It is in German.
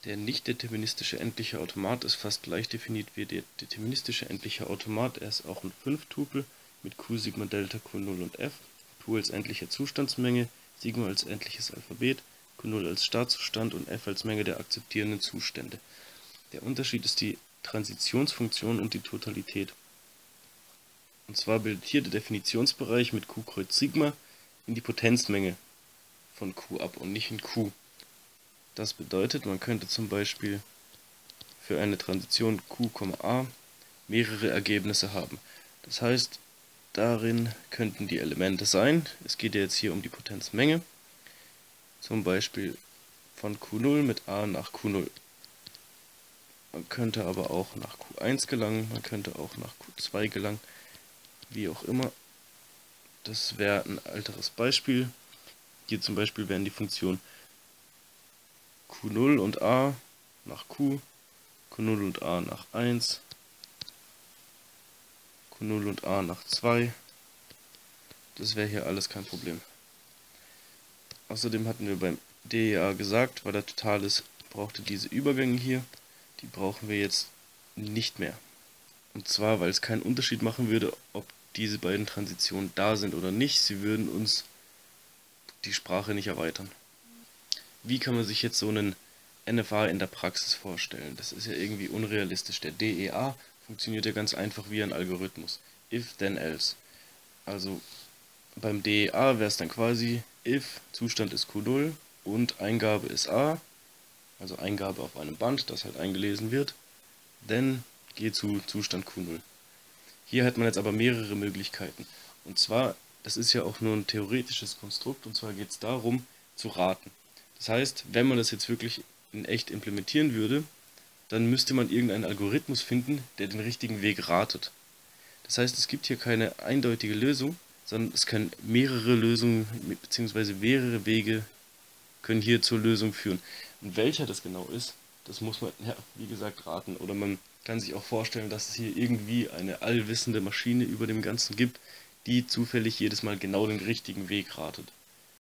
Der nicht-deterministische endliche Automat ist fast gleich definiert wie der deterministische endliche Automat. Er ist auch ein 5-Tupel mit Q, Sigma, Delta, Q0 und F. Q als endliche Zustandsmenge, Sigma als endliches Alphabet, Q0 als Startzustand und F als Menge der akzeptierenden Zustände. Der Unterschied ist die Transitionsfunktion und die Totalität. Und zwar bildet hier der Definitionsbereich mit Q kreuz Sigma in die Potenzmenge von Q ab und nicht in Q. Das bedeutet, man könnte zum Beispiel für eine Transition Q, A mehrere Ergebnisse haben. Das heißt, darin könnten die Elemente sein. Es geht ja jetzt hier um die Potenzmenge. Zum Beispiel von Q0 mit A nach Q0. Man könnte aber auch nach Q1 gelangen, man könnte auch nach Q2 gelangen, wie auch immer. Das wäre ein alteres Beispiel. Hier zum Beispiel wären die Funktionen Q0 und A nach Q, Q0 und A nach 1, Q0 und A nach 2. Das wäre hier alles kein Problem. Außerdem hatten wir beim DEA gesagt, weil er total ist, brauchte diese Übergänge hier. Die brauchen wir jetzt nicht mehr. Und zwar, weil es keinen Unterschied machen würde, ob diese beiden Transitionen da sind oder nicht. Sie würden uns die Sprache nicht erweitern. Wie kann man sich jetzt so einen NFA in der Praxis vorstellen? Das ist ja irgendwie unrealistisch. Der DEA funktioniert ja ganz einfach wie ein Algorithmus. If, then, else. Also beim DEA wäre es dann quasi if, Zustand ist Q0 und Eingabe ist A, also Eingabe auf einem Band, das halt eingelesen wird, then geh zu Zustand Q0. Hier hat man jetzt aber mehrere Möglichkeiten. Und zwar, das ist ja auch nur ein theoretisches Konstrukt, und zwar geht es darum, zu raten. Das heißt, wenn man das jetzt wirklich in echt implementieren würde, dann müsste man irgendeinen Algorithmus finden, der den richtigen Weg ratet. Das heißt, es gibt hier keine eindeutige Lösung, sondern es können mehrere Lösungen bzw. mehrere Wege können hier zur Lösung führen. Und welcher das genau ist, das muss man, ja, wie gesagt, raten. Oder man kann sich auch vorstellen, dass es hier irgendwie eine allwissende Maschine über dem Ganzen gibt, die zufällig jedes Mal genau den richtigen Weg ratet.